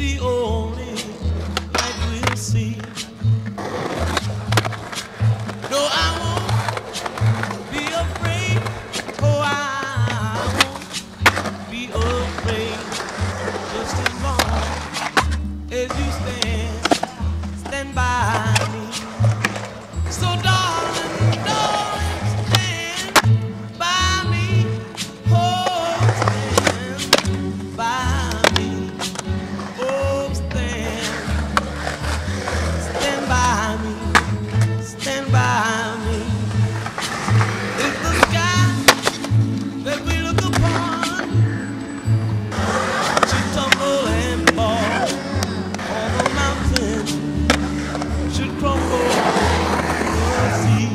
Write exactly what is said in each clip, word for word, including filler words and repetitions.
the only light we'll see. No, I won't be afraid. Oh, I won't be afraid. Just as long as you stand, stand by me. So darling, darling, stand by me. Oh, stand by me. Oh, stand, stand by me. Stand by me. It's the sky that we look upon should tumble and fall, or the mountain should crumble or sea.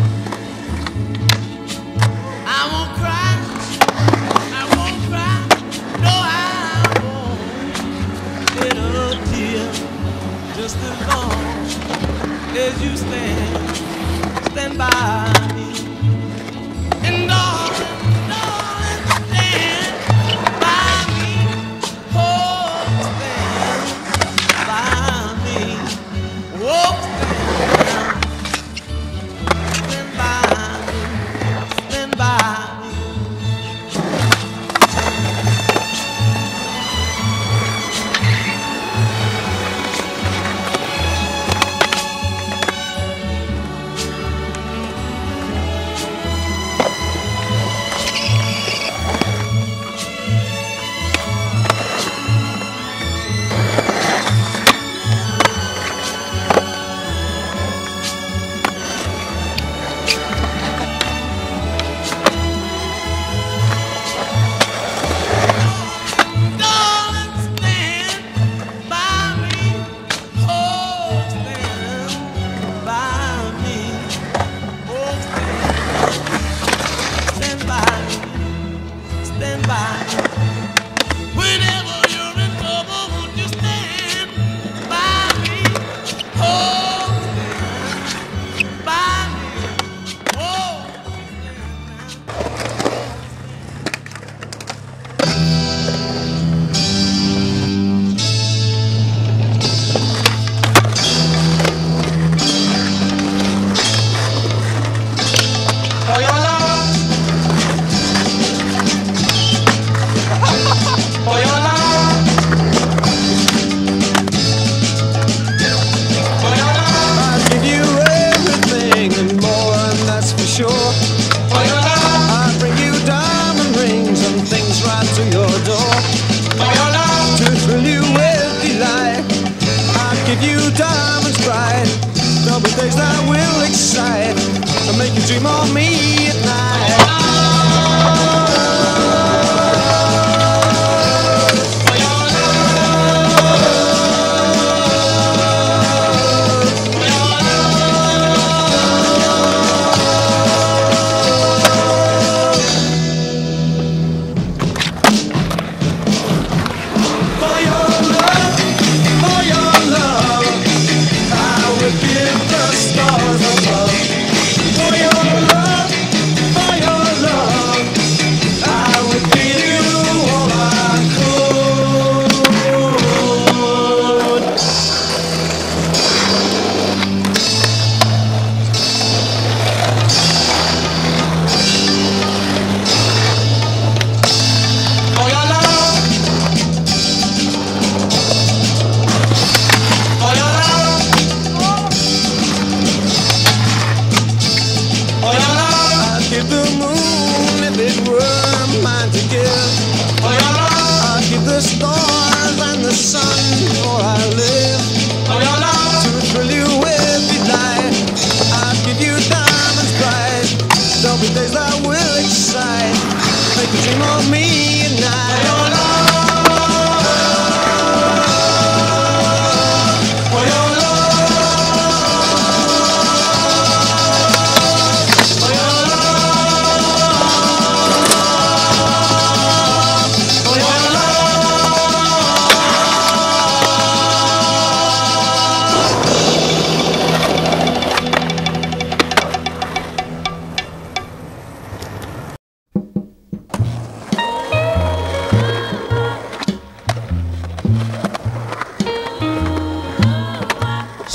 I won't cry, I won't cry, no, I won't shed a tear, just as long as you stand, stand by me. And darling, darling, stand by me. Oh, stand by me. Oh, stand by me. Stand by me. Dream on me at night. For your love, for your love, I would give the stars above. For your love,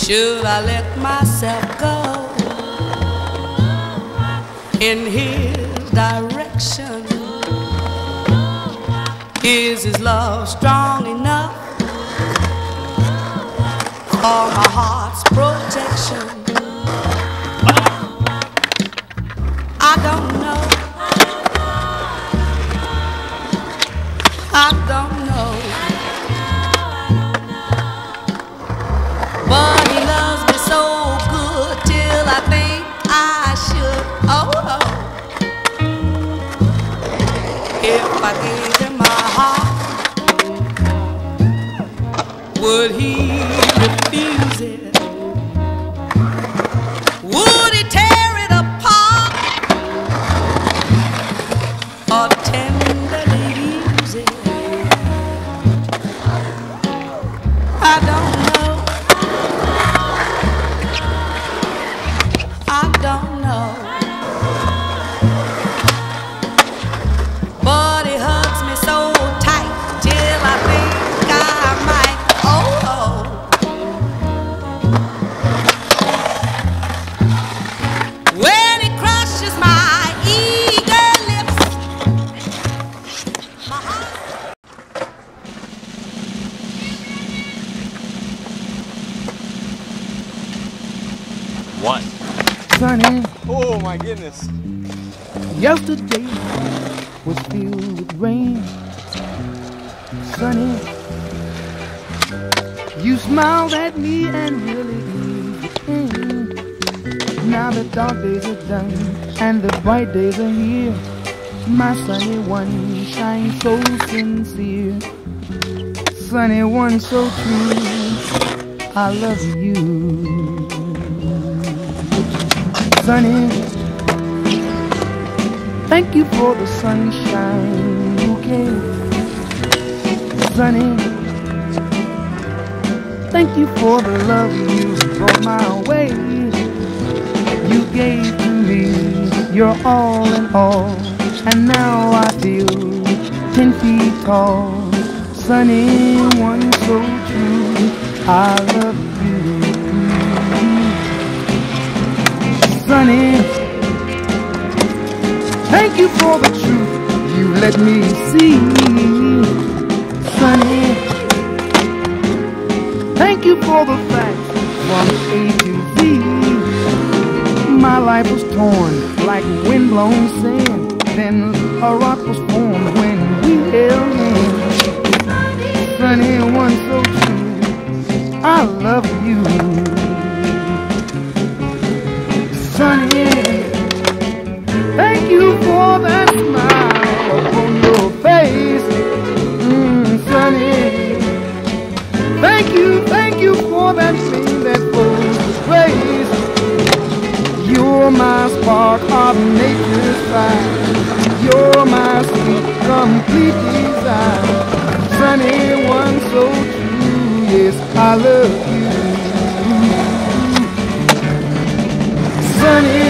Should I let myself go in his direction? Is his love strong enough for my heart's protection? I don't know. I don't know. But he loves me so good till I think I should. Oh, oh. If I gave him my heart, would he refuse it? Would he tear it apart or tenderly use it? I don't know. I don't know. But he hugs me so tight till I think I might. Oh, oh. When he crushes my eager lips, my heart. One. Sunny, Oh my goodness. yesterday was filled with rain. Sunny, you smiled at me and really eased the pain. Now the dark days are done and the bright days are here. My sunny one shines so sincere. Sunny one so true, I love you. Sunny, thank you for the sunshine bouquet. Sunny, thank you for the love you brought my way. You gave to me your all in all, and now I feel ten feet tall. Sunny one so true, I love you. Sunny, thank you for the truth you let me see. Sunny, thank you for the facts from A to Z. My life was torn like windblown sand, then a rock was formed when we held hands. Sunny one so true, I love you. Sunny, thank you for that smile upon your face. Mm, Sunny, thank you, thank you for that flame that flows with grace. You're my spark of nature's fire. You're my sweet, complete desire. Sunny one so true, yes, I love you. Sunny,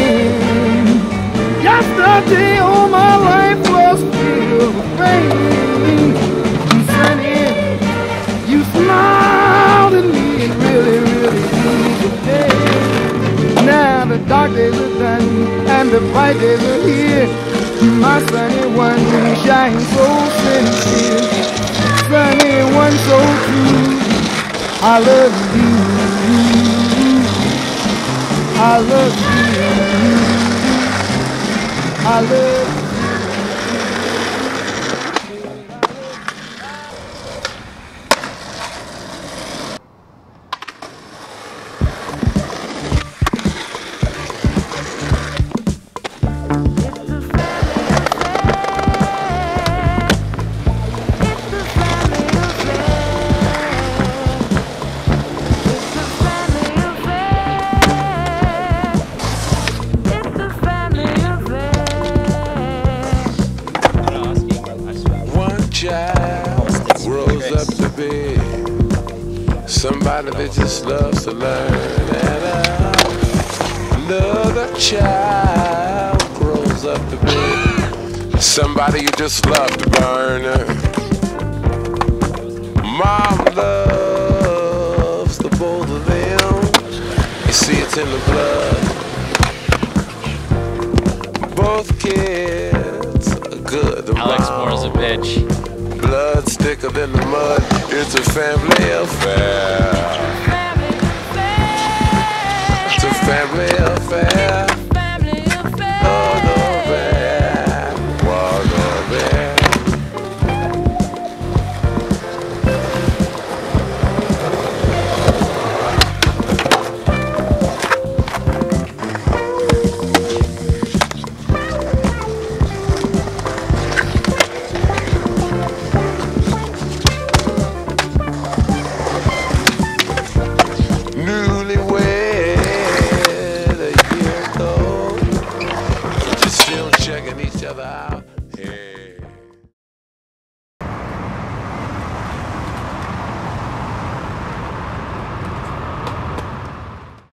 yesterday all my life was filled with rain. Sunny, you smiled at me and really, really eased the day. Now the dark days are done and the bright days are here. My sunny one shines so sincere. Sunny one so true, I love you. I love you. I love you. Grows up to be somebody that just loves to learn, and another child grows up to be somebody you just love to burn. Mom loves the both of them. it's in the blood. Both kids are good. The Alex mom, Moore's a bitch. blood thicker than the mud. It's a family affair. It's a family affair.